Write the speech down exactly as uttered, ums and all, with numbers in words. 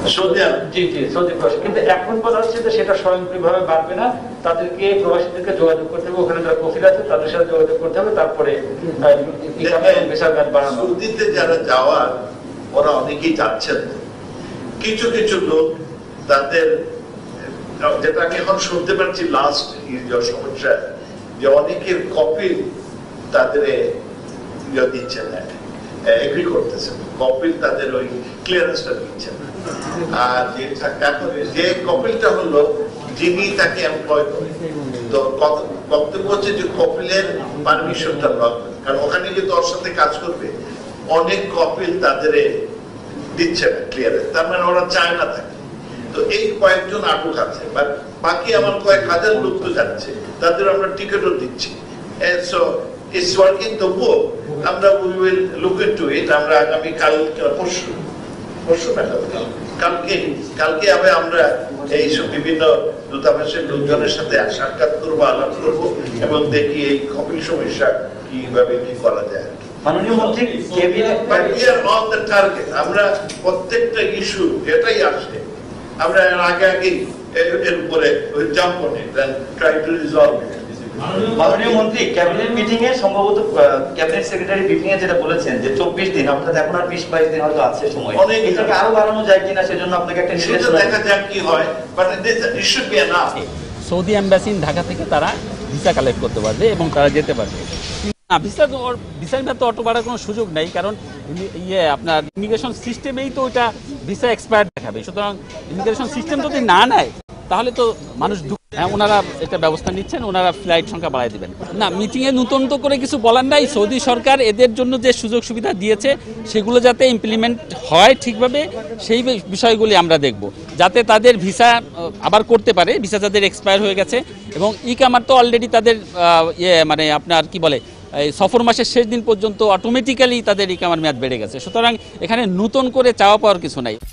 জি জি Saudi প্রবাসী, কিন্তু এখন কথা হচ্ছে যে সেটা স্বয়ংক্রিয়ভাবে বাড়বে না, তাদেরকে প্রবাসীদেরকে যোগাযোগ করতে হবে, ওখানে যারা কফিল আছে তাদের সাথে যোগাযোগ করতে হবে, তারপরে ভিসা বাড়ানো। সৌদিতে যারা যাওয়ার ওরা অনেকেই যাচ্ছেন, কিছু কিছু লোক তাদের, যেটা আমি এখন শুনতে পাচ্ছি লাস্ট সমস্যা, যে অনেকের কপিল তাদের দিচ্ছে না, এগ্রি করতেছে, কপিল তাদের ওই ক্লিয়ারেন্সটা দিচ্ছে না। আর যে যে কপিলটা হলো যিনি তাকে এমপ্লয় করে, তো বক্তব্য হচ্ছে যে কপিলের পারমিশনটা লাগবে, কারণ ওখানে কিন্তু ওর সাথে কাজ করবে, অনেক কপিল তাদের দিচ্ছে না ক্লিয়ারেন্স, তার মানে ওরা চায় না থাকে। তো এই কয়েকজন আটক আছে, বাকি আমার কয়েক হাজার লোক তো যাচ্ছে, তাদের আমরা টিকিটও দিচ্ছি। সো ইটস ওয়ার্কিং, তবুও আমরা we will look into it. আমরা আগামী কাল পরশু পরশু না কালকে কালকে আবার আমরা এইসব বিভিন্ন দূতাবাসের লোকজনের সাথে সাক্ষাৎ করবো, আলাপ করবো এবং দেখি এই কপিল সমস্যা কিভাবে কি করা যায়। আমরা প্রত্যেকটা ইস্যু যেটাই আসে আমরা আগে আগে এর উপরে জাম্প করে ট্রাই টু রিজলভ ইট। মাননীয় মন্ত্রী, ক্যাবিনেট মিটিং এ সম্ভবত ক্যাবিনেট সেক্রেটারি ব্রিফিং এ যেটা বলেছেন যে চব্বিশ দিন, অর্থাৎ এখন আর বিশ বাইশ দিন হয়তো আছে সময়, এটাকে আরো বাড়ানো যায় কিনা সেজন্য আপনাকে একটা নির্দেশনা দেখা যাক কি হয়, but it should be enough. Saudi embassy Dhaka থেকে তারা ভিসা কালেক্ট করতে পারবে এবং তারা যেতে পারবে। না, ভিসা ভিসা তো অটো বাড়ার কোনো সুযোগ নেই, কারণ ইয়ে আপনার ইমিগ্রেশন সিস্টেমেই তো ওইটা ভিসা এক্সপায়ার দেখাবে। সুতরাং ইমিগ্রেশন সিস্টেম যদি না নেয় তাহলে তো মানুষ, হ্যাঁ ওনারা এটা ব্যবস্থা নিচ্ছেন, ওনারা ফ্লাইট সংখ্যা বাড়াই দিবেন। না, মিটিংয়ে নতুন তো করে কিছু বলার নাই। সৌদি সরকার এদের জন্য যে সুযোগ সুবিধা দিয়েছে সেগুলো যাতে ইমপ্লিমেন্ট হয় ঠিকভাবে, সেই বিষয়গুলি আমরা দেখব, যাতে তাদের ভিসা আবার করতে পারে, ভিসা যাদের এক্সপায়ার হয়ে গেছে। এবং ই কামার তো অলরেডি তাদের ইয়ে মানে আপনার কি বলে এই সফর মাসের শেষ দিন পর্যন্ত অটোমেটিক্যালি তাদের ই কামার মেয়াদ বেড়ে গেছে। সুতরাং এখানে নতুন করে চাওয়া পাওয়ার কিছু নাই।